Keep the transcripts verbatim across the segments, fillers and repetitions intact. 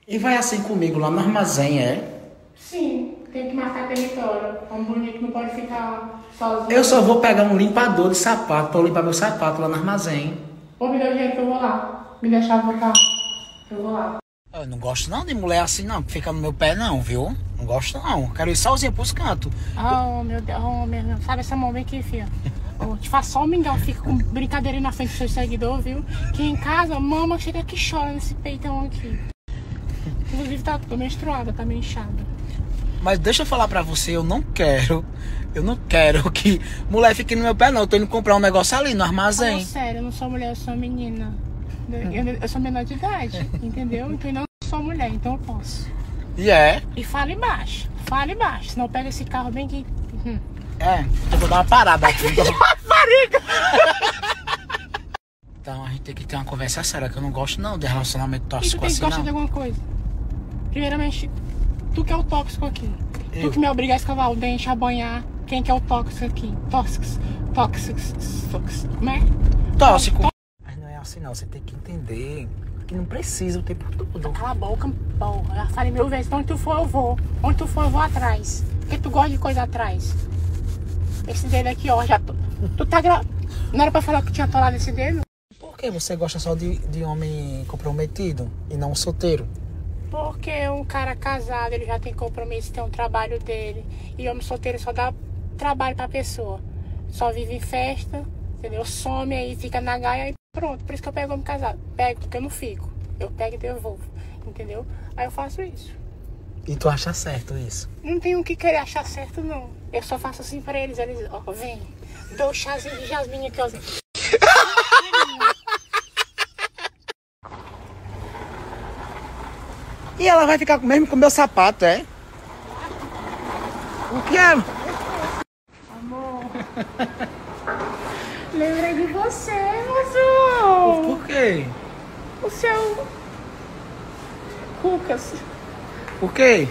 E vai assim comigo lá no armazém, é? Sim, tem que marcar território. Um bonito não pode ficar sozinho. Eu só vou pegar um limpador de sapato pra eu limpar meu sapato lá no armazém. Ou me dá o dinheiro que eu vou lá. Me deixar voltar. Eu vou lá. Eu não gosto não de mulher assim não, que fica no meu pé não, viu? Não gosto não. Quero ir sozinho pros cantos. Oh, meu Deus. Oh, meu Deus. Sabe essa mão bem aqui, filha? Oh, te faz só um mingau, fica com brincadeira na frente do seu seguidor, viu? Que em casa, mama chega que chora nesse peitão aqui. Inclusive, tá, tô menstruada, tá meio inchada. Mas deixa eu falar pra você, eu não quero, eu não quero que mulher fique no meu pé não. Eu tô indo comprar um negócio ali no armazém. Oh, sério, eu não sou mulher, eu sou menina. Eu, eu sou menor de idade, entendeu? Então eu não sou mulher, então eu posso. E é? E fale baixo, fale baixo, senão pega esse carro bem aqui. Uhum. É, eu vou dar uma parada aqui. Então... Marica! Então a gente tem que ter uma conversa séria, que eu não gosto não de relacionamento E tu tóxico tem que assim gostar não. de alguma coisa. Primeiramente, tu que é o tóxico aqui. Eu. Tu que me obriga a escovar o dente, a banhar. Quem que é o tóxico aqui? Tóxicos, tóxicos, tóxicos, como é? Tóxico. Mas não é assim não, você tem que entender que não precisa o tempo todo. Cala a boca, porra. Já falei mil vezes, onde tu for eu vou. Onde tu for eu vou atrás. Porque tu gosta de coisa atrás. Esse dedo aqui, ó, já... Tu, tu tá gra... Não era pra falar que tinha atolado esse dedo? Por que você gosta só de, de homem comprometido e não solteiro? Porque um cara casado, ele já tem compromisso, tem um trabalho dele. E homem solteiro só dá trabalho pra pessoa. Só vive em festa, entendeu? Some aí, fica na gaia e pronto. Por isso que eu pego homem casado. Pego, porque eu não fico. Eu pego e devolvo, entendeu? Aí eu faço isso. E tu acha certo isso? Não tem o que querer achar certo, não. Eu só faço assim pra eles. Eles, ó, vem. Dou o chazinho de jasmim aqui, ó. E ela vai ficar mesmo com o meu sapato, é? O que é? Amor. Lembrei de você, moço. Por quê? O seu... Cucas. Por quê?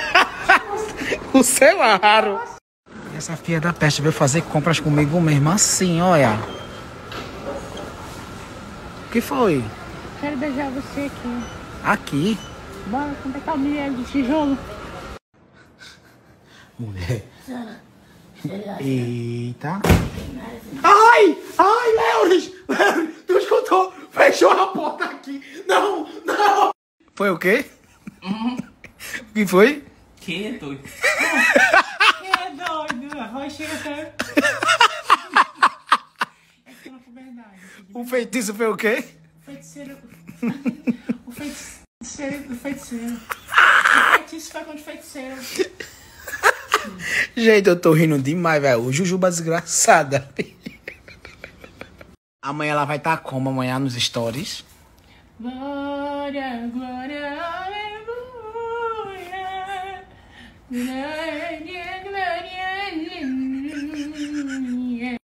O seu aro. Essa filha da peste veio fazer compras comigo mesmo assim, olha. O que foi? Quero beijar você aqui. Aqui? Bora, como é que tá o miolo de tijolo? Mulher. Eita. Ai! Ai, Leoris! Leoris, tu escutou? Fechou a porta aqui. Não, não. Foi o quê? Uhum. O que foi? Que doido? Que é doido? A voz chega até... É que não foi verdade. O feitiço foi o quê? O feiticeiro... O feiticeiro do feiticeiro. O feitiço foi contra o feiticeiro. Gente, eu tô rindo demais, velho. O Jujuba desgraçada. Amanhã ela vai estar tá como? Amanhã nos stories. Glória, glória, aleluia. Glória,